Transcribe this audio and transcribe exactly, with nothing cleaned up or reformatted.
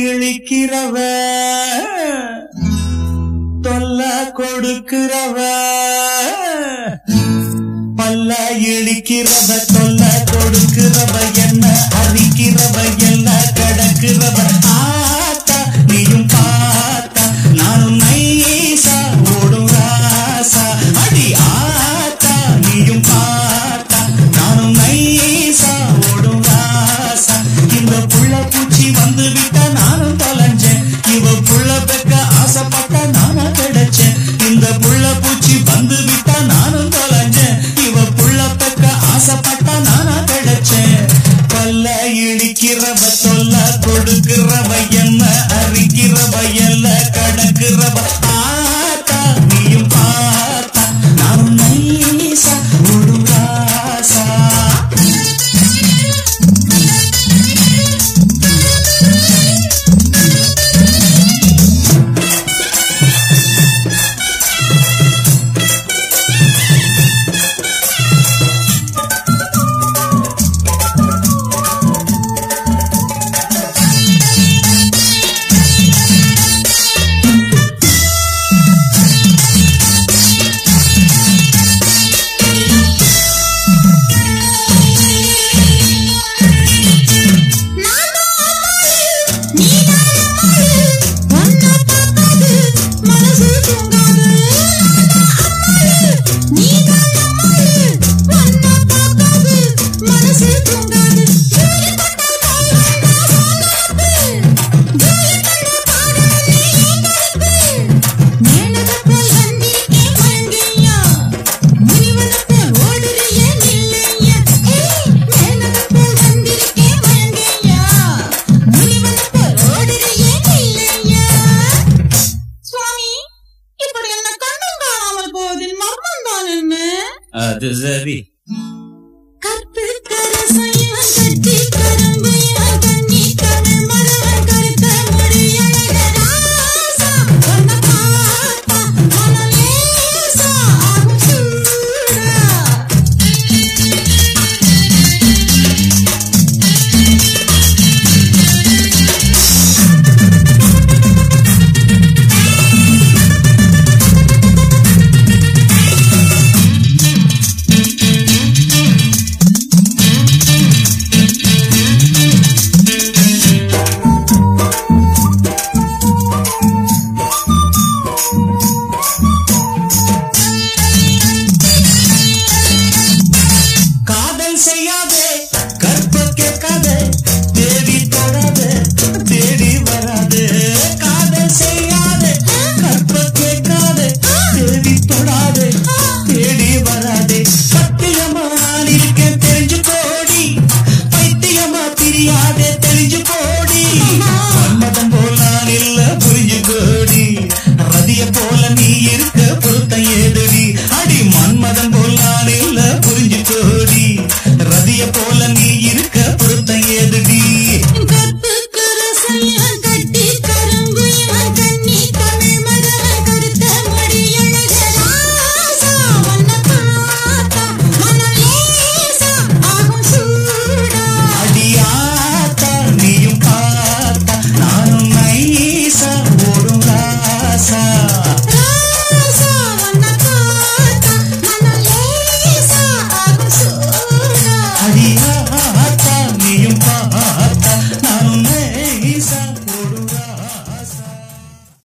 இழிக்கிறவ தொல்ல கொடுக்கிறவ பல்ல இழிக்கிறவ தொல்ல கொடுக்கிறவ என்ன அரிக்கிறவ எல்லாம் கடக்கிறவ ஆத்தா நீயும் பார்த்தா நானும் நைசா ஓடும் ராசா அடி ஆத்தா நீயும் பார்த்தா நானும் நைசா ஓடும் ராசா இந்த புள்ள பூச்சி வந்து விட்டா நானும் தொலைஞ்சேன் இவ புள்ள பெக்க ஆசைப்பட்டா நானா கிடைச்சேன் இந்த புள்ள பூச்சி வந்து விட்டா நானும் தொலைஞ்சேன் இவ புள்ள பெக்க ஆசைப்பட்டா நானா கிடைச்சேன் பல்ல இடிக்கிறவ தொல்ல கொடுக்கிறவ என்ன அரிக்கிறவ எல்லாம் கடக்கிறவ ஆத்தா நீயும் பார்த்தா நானும் நைசா ஓடும் ராசா அது சரி போல நீ இருக்க பொருத்தம் ஏது